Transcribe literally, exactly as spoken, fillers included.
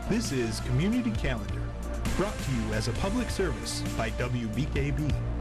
This is Community Calendar, brought to you as a public service by W B K B.